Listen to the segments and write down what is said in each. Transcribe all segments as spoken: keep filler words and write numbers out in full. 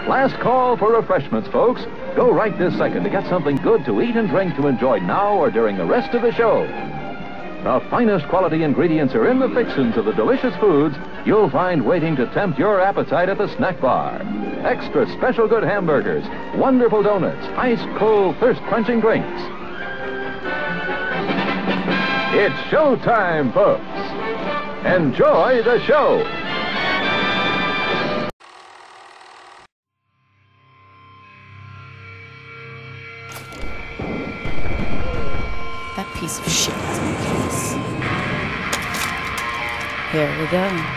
Last call for refreshments, folks. Go right this second to get something good to eat and drink to enjoy now or during the rest of the show. The finest quality ingredients are in the fixins of the delicious foods you'll find waiting to tempt your appetite at the snack bar. Extra special good hamburgers, wonderful donuts, ice-cold, thirst-quenching drinks. It's showtime, folks. Enjoy the show. That piece of shit has my case. Here we go.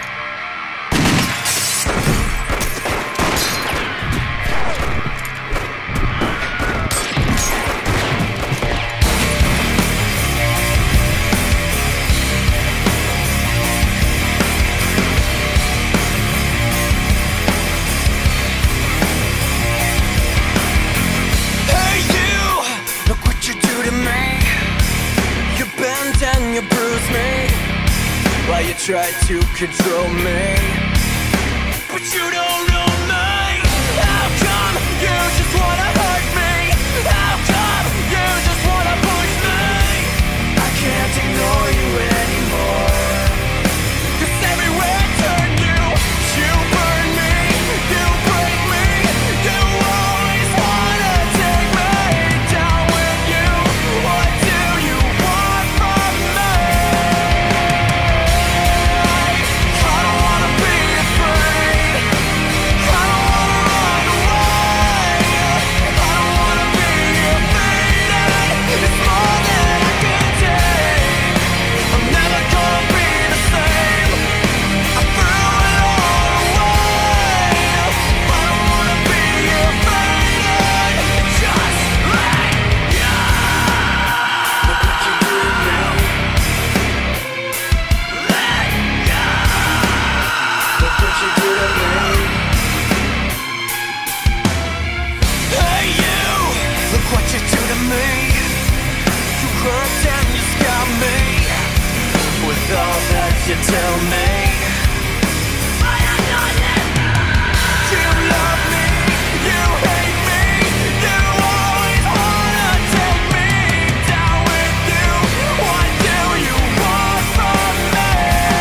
You bruise me while you try to control me, but you don't know me. How come you just wanna hurt me? How come you just wanna push me? I can't ignore you anymore, 'cause everywhere I turn you, you burn me, you break me, you always wanna take me down with you. What do you want from me? You tell me I am not living. You love me, you hate me, you always wanna take me down with you. What do you want from me?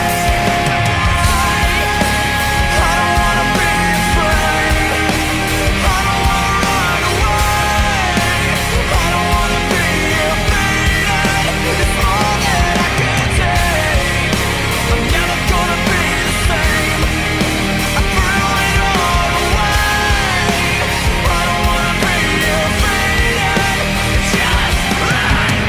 I don't wanna be afraid, I don't wanna run away, I don't wanna be afraid. It's more than I can take. I'm never gonna be the same. I threw it all away. I don't wanna be afraid. Just right.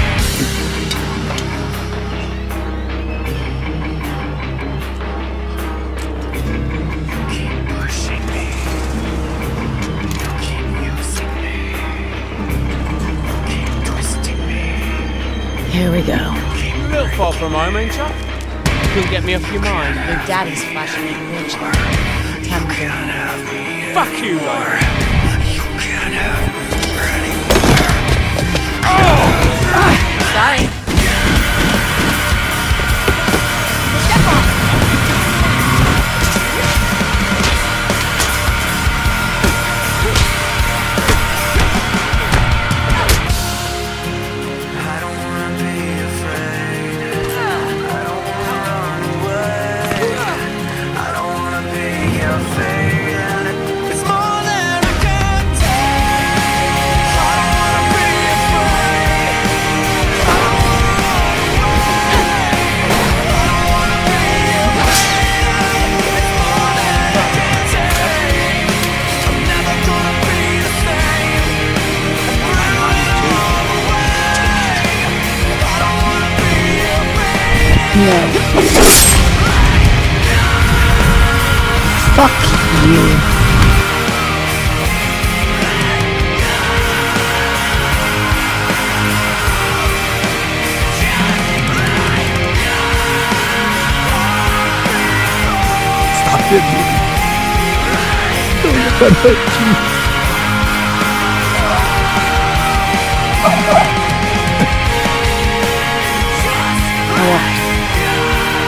You keep pushing me. You keep using me. You keep twisting me. Here we go. A little far from home, ain't ya? Couldn't get me off your mind. Your daddy's flashing in rich. Time to go. Fuck you, Lord. You can't have me. Sorry. I don't wanna be afraid. I don't wanna run away. I don't wanna be afraid. It's more than I can take. I don't wanna be afraid. I don't wanna run away. I don't wanna be afraid. It's more than I can take. I'm never gonna be the same. I threw it all away. I don't wanna be afraid. Yeah. Fuck you. Stop it. Don't let that hurt you.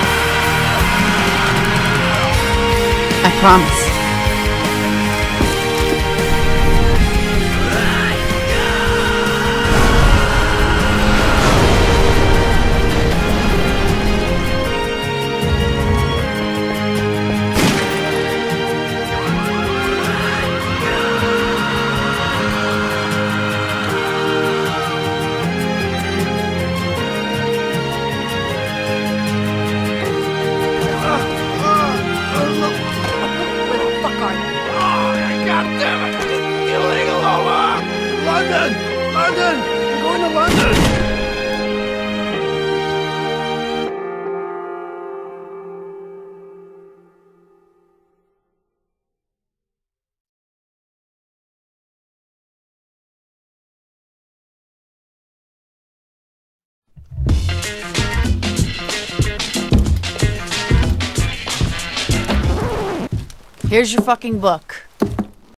I promise. Here's your fucking book.